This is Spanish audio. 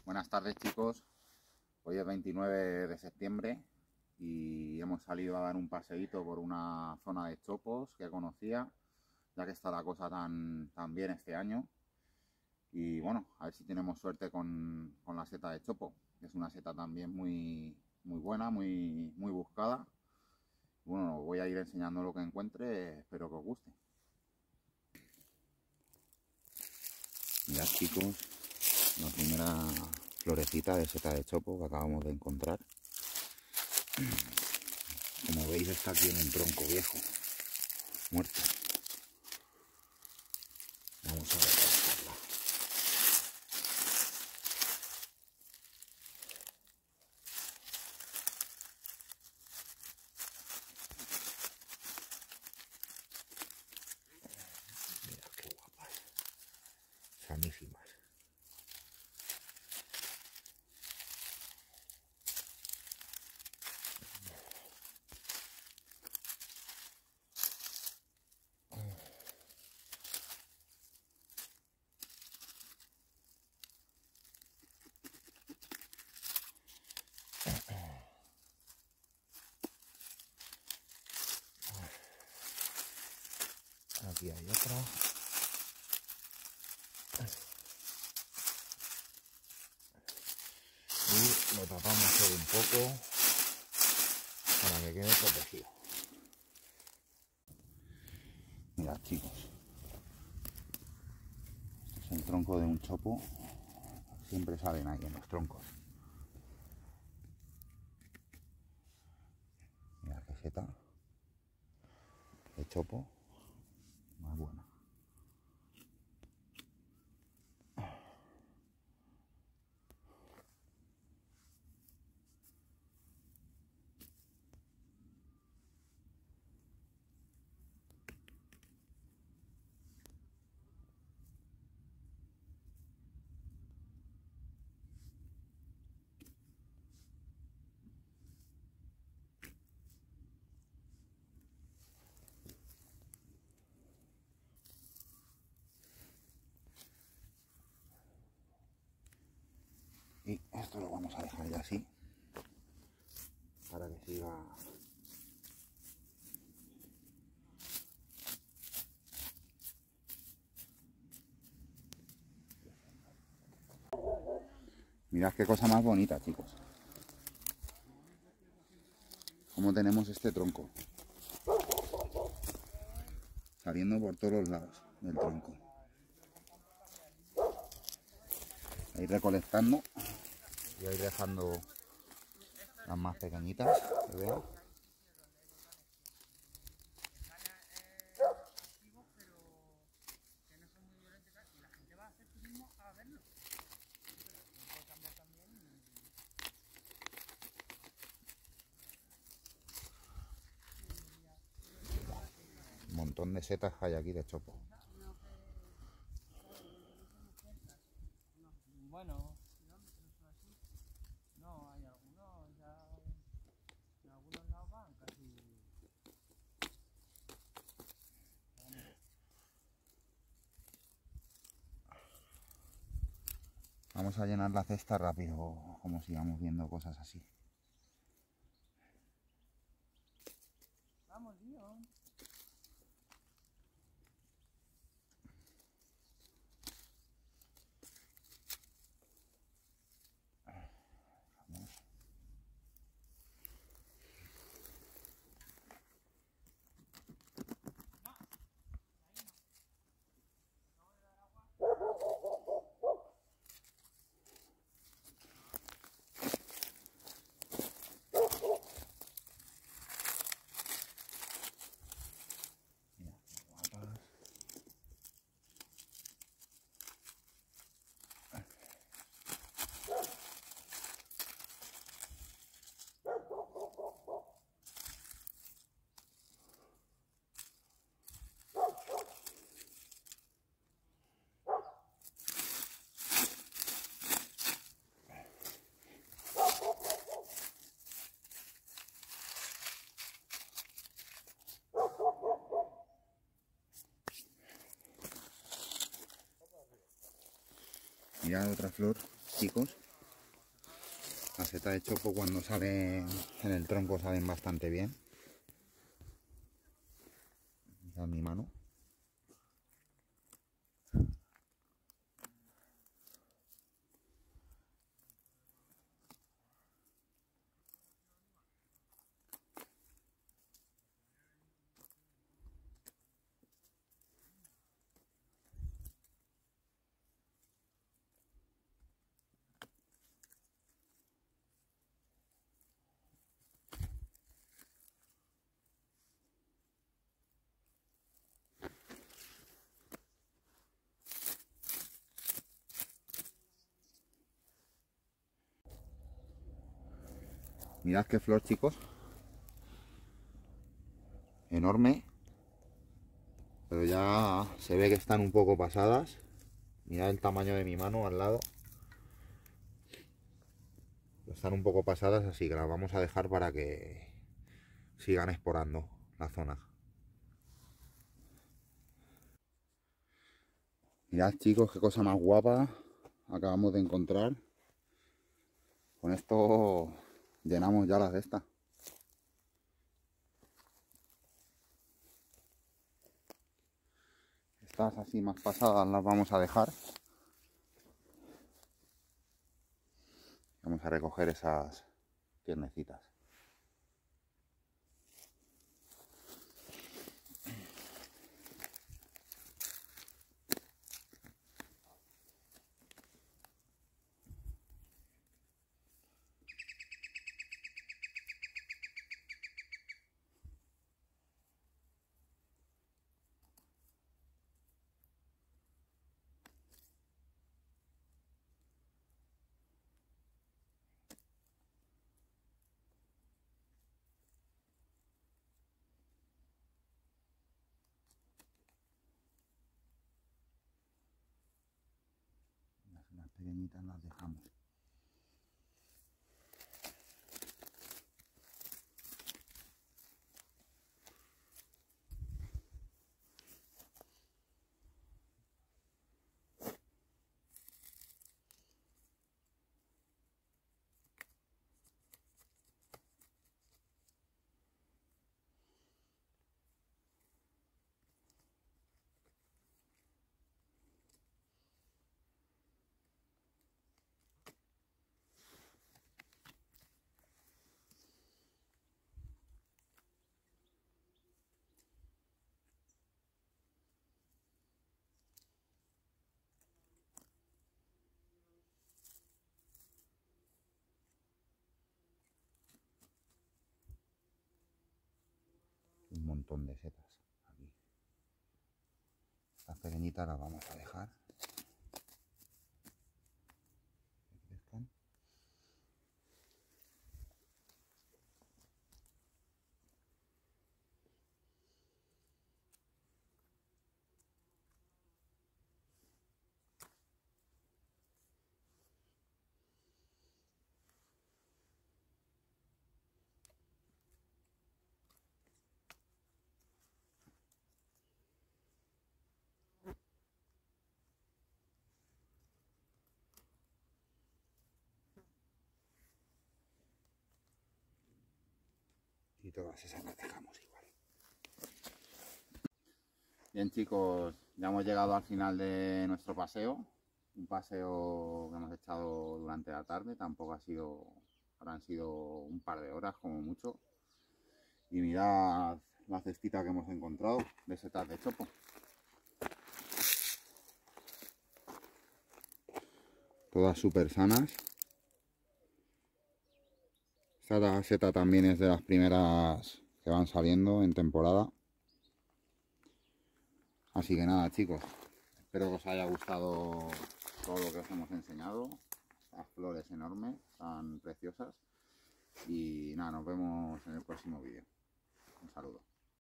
Buenas tardes, chicos. Hoy es 29 de septiembre y hemos salido a dar un paseíto por una zona de chopos que conocía, ya que está la cosa tan bien este año. Y bueno, a ver si tenemos suerte con la seta de chopo, que es una seta también muy buena, muy buscada. Bueno, os voy a ir enseñando lo que encuentre, espero que os guste. Mirad, chicos, la primera florecita de seta de chopo que acabamos de encontrar. Como veis, está aquí en un tronco viejo, muerto. Vamos a recogerla. Mira qué guapas, sanísimas. Aquí hay otra. Y lo tapamos todo un poco para que quede protegido. Mirad, chicos, este es el tronco de un chopo. Siempre salen ahí en los troncos. Mirad qué seta de chopo más buena. Y esto lo vamos a dejar ya así para que siga. Mirad qué cosa más bonita, chicos. Cómo tenemos este tronco saliendo por todos los lados del tronco. A ir recolectando y a ir dejando las más pequeñitas, que vean. Un montón de setas hay aquí de chopo. Bueno, no, hay algunos ya, en algunos lados van casi. Vamos a llenar la cesta rápido, como sigamos viendo cosas así. Vamos, Dios. Vamos. Mira, qué guapas. Mirad otra flor, chicos. Las setas de chopo cuando salen en el tronco salen bastante bien. Mirad mi mano. Mirad qué flor, chicos. Enorme. Pero ya se ve que están un poco pasadas. Mirad el tamaño de mi mano al lado. Están un poco pasadas, así que las vamos a dejar para que sigan explorando la zona. Mirad, chicos, qué cosa más guapa acabamos de encontrar. Con esto llenamos ya las de estas. Estas así más pasadas las vamos a dejar. Vamos a recoger esas piernecitas. Las pequeñitas las dejamos. Un montón de setas aquí. Las pequeñitas las vamos a dejar que crezcan. Y todas esas las dejamos igual. Bien, chicos, ya hemos llegado al final de nuestro paseo. Un paseo que hemos echado durante la tarde, tampoco ha sido, habrán sido un par de horas como mucho. Y mirad la cestita que hemos encontrado de setas de chopo. Todas súper sanas. Esta seta también es de las primeras que van saliendo en temporada. Así que nada, chicos, espero que os haya gustado todo lo que os hemos enseñado. Las flores enormes, tan preciosas. Y nada, nos vemos en el próximo vídeo. Un saludo.